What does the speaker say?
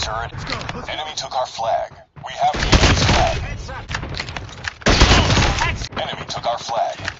turret. Enemy took our flag. We have the enemy's flag. Enemy took our flag.